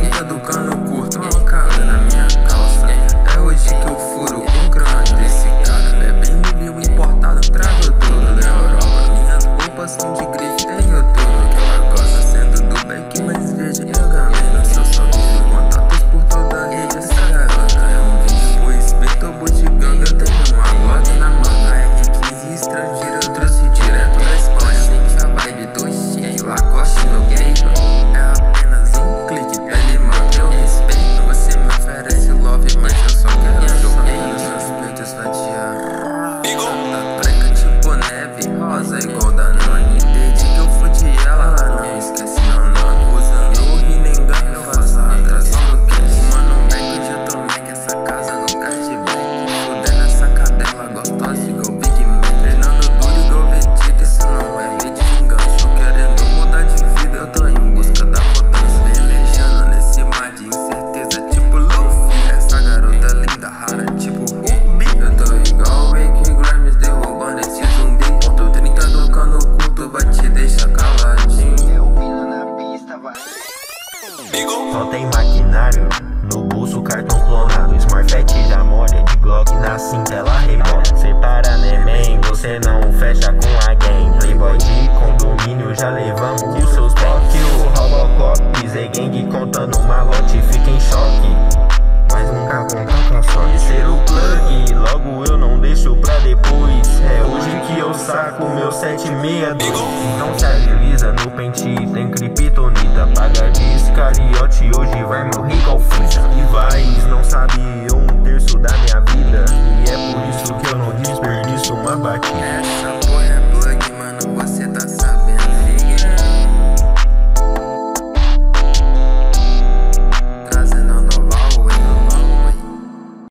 30 do Cano curto, mancada na minha calça. É hoje que eu furo o crânio desse cara. Bebendo vinho importado, trago tudo da Europa. Minhas roupas são de grife, tenho tudo que ela gosta. Sendo do bem que mais veja, eu ganhei no seu sorriso. Contatos por toda a rede, essa garota é um vídeo. Por respeito ao bugiganga, eu tenho uma Glock na manga. R15 estrangeiro, eu trouxe direto da Espanha. Sente a vibe do cheio, Lacoste no game. É apenas um clique, pele mata, eu respeito. Você me oferece love, mas eu só quero joguei nos seus peitos fatiar. Tá branca tipo neve, rosa igual da Nani. Desde que eu fudi ela, não esquece meu nome. Usando o Rinengan, eu faço a atração do cash. Mano, um back, hoje eu tô Mac, essa casa no cashback. Fudendo essa cadela gostosa igual Big Mac. Treinando duro igual Vegeta, isso não é vídeo de engancho. Querendo mudar de vida, eu tô em busca da potência. Velejando nesse mar de incerteza, tipo Luffy. Essa garota linda, rara, tipo Ruby. Eu tô igual Wake Grimes, derrubando esse zumbi. Ponto 30 do Cano curto, vai te deixar caladinho. Só tem maquinário, no bolso cartão clonado. Smartfet já molha, de Glock na cinta ela rebola. Separa neném, você não fecha com a gang. Playboy de condomínio, já levamos os seus blocos. O Robocop, Z-Gang contando malote, fica em choque. Mas nunca conta com a sorte ser o plug, logo eu não deixo pra depois. É hoje que eu saco meu 762. Então se agiliza no pente, tem criptonita. Paga de escariote, hoje